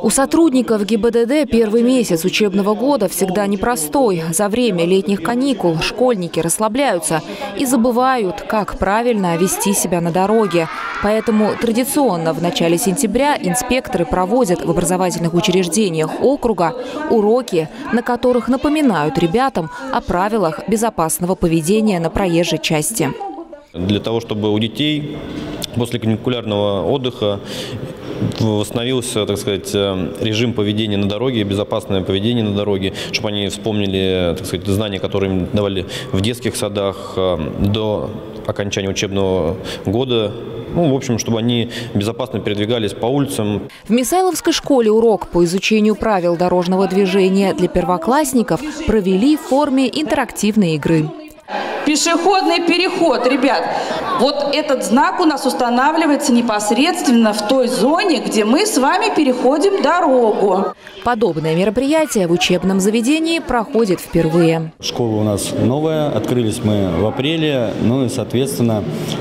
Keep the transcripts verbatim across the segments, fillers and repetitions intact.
У сотрудников ГИБДД первый месяц учебного года всегда непростой. За время летних каникул школьники расслабляются и забывают, как правильно вести себя на дороге. Поэтому традиционно в начале сентября инспекторы проводят в образовательных учреждениях округа уроки, на которых напоминают ребятам о правилах безопасного поведения на проезжей части. Для того, чтобы у детей после каникулярного отдыха восстановился, так сказать, режим поведения на дороге, безопасное поведение на дороге, чтобы они вспомнили, так сказать, знания, которые им давали в детских садах до окончания учебного года. Ну, в общем, чтобы они безопасно передвигались по улицам. В Мисайловской школе урок по изучению правил дорожного движения для первоклассников провели в форме интерактивной игры. Пешеходный переход, ребят. Вот этот знак у нас устанавливается непосредственно в той зоне, где мы с вами переходим дорогу. Подобное мероприятие в учебном заведении проходит впервые. Школа у нас новая, открылись мы в апреле, ну и, соответственно,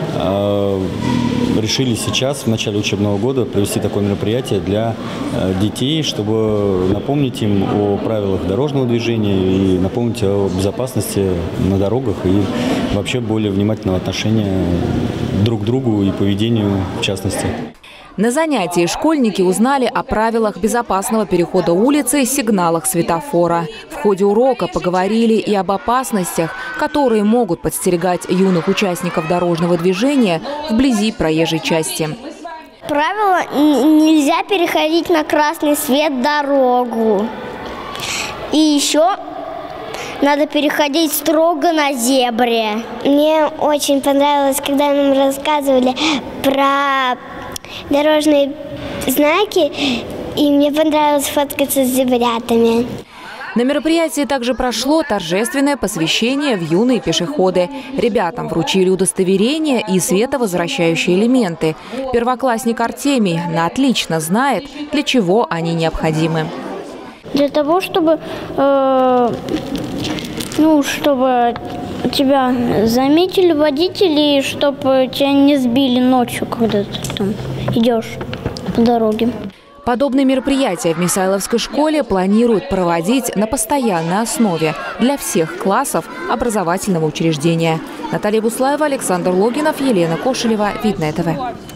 решили сейчас, в начале учебного года, провести такое мероприятие для детей, чтобы напомнить им о правилах дорожного движения и напомнить о безопасности на дорогах и вообще более внимательного отношения друг к другу и поведению в частности. На занятии школьники узнали о правилах безопасного перехода улицы и сигналах светофора. В ходе урока поговорили и об опасностях, которые могут подстерегать юных участников дорожного движения вблизи проезжей части. Правило: нельзя переходить на красный свет дорогу. И еще надо переходить строго на зебре. Мне очень понравилось, когда нам рассказывали про дорожные знаки, и мне понравилось фоткаться с зебрятами. На мероприятии также прошло торжественное посвящение в юные пешеходы. Ребятам вручили удостоверения и световозвращающие элементы. Первоклассник Артемий на отлично знает, для чего они необходимы. Для того, чтобы, э, ну, чтобы тебя заметили водители, чтобы тебя не сбили ночью, когда ты там идешь по дороге. Подобные мероприятия в Мисайловской школе планируют проводить на постоянной основе для всех классов образовательного учреждения. Наталья Буслаева, Александр Логинов, Елена Кошелева, Видное ТВ.